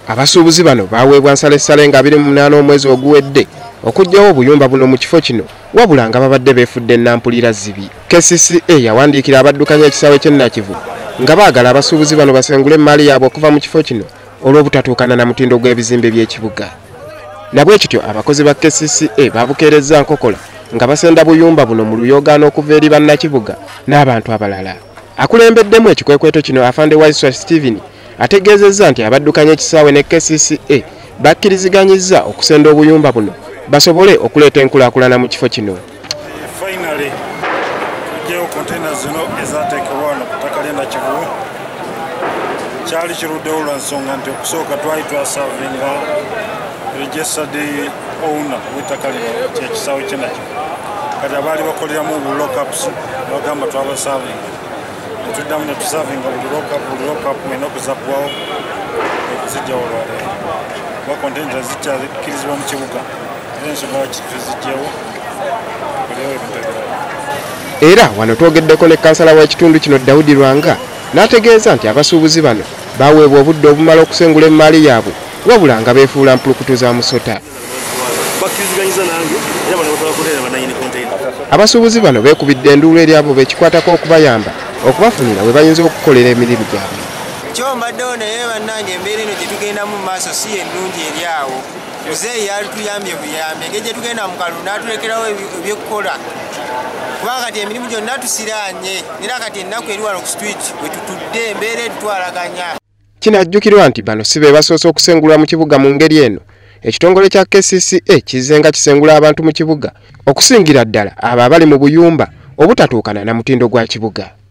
Abasuubuzi bano baweebwa nsalessale nga 28 omwezi oguwedde okuggyawo obuyumba buno mu kifo kino wabula nga babadde beefudde nampulira zibi. KCCA yawandiikira abaddukanya ekisaawe ky'e Nakivu nga baagala abasuubuzi bano basengule emmaali yaabwe okuva mu kifo kino olw'obutatuukana na mutindo gw'ebizimbe by'ekibuga. Nabwe kityo abakozi ba KCCA babukeerezza nkokola nga basenda buyumba buno mu luyoogaano okuva eri bannakibuga n'abantu abalala. Akulembeddemu ekikwekweto kino Afande Waiswa Steven ategeezezza nti abaddukanya ekisaawe ne KCCA bakkiriziganyizza okusenda obuyumba buno basobole okuleeta enkulaakulana mu kifo kino. Finally, tujjeewo konteyina zino ezaateekebwa wano ku ttaka ly'e Nakivu kyali kiruddewo lwa nsonga nti okusooka twali twasavinga registered owner w'ettaka lino kyekisaawe ky'e Nakivu. Kati abaali bakoleramu buli lockups bagamba twabasavinga. Tuddamu ne tusavinga buli lockup ennaku zaggwawo okuzijjawo olwaleero. Kuba konteyina zikyakkirizibwa mu kibuga era ensonga lwaki tuzijjeewo kulewo ebintu ebirala. Era wano twogeddeko ne kansala w'ekitundu kino Daudi Lwanga n'ategeeza nti abasuubuzi bano baweebwa obudde obumala okusengula emmaali yaabwe wabula nga beefuula mpulukutu za musota. Abasuubuzi bano beekubidde enduulu eri abo bekikwatako okubayamba okubafunira we bayinza okukolera emirimu gyabwe. Kyombaddewo naye bannange embeera eno gye tugendamu mu maaso si ennungi eri awo. Muzeeyi yalituyambye buyambi engeri gye tugenda mu kalulu n'atulekerawo ebyekukola kubanga kati emirimu gyonna tusiraanye era kati ennaku eri wano ku street we tutudde embeera etutwalaganya. Kinajjukirwa nti bano si be basoose okusengulwa mu kibuga mu ngeri eno. Ekitongole kya KCCA kizze nga kisengula abantu mu kibuga okusingira ddala abo abali mu buyumba obutatuukana na mutindo gwa kibuga.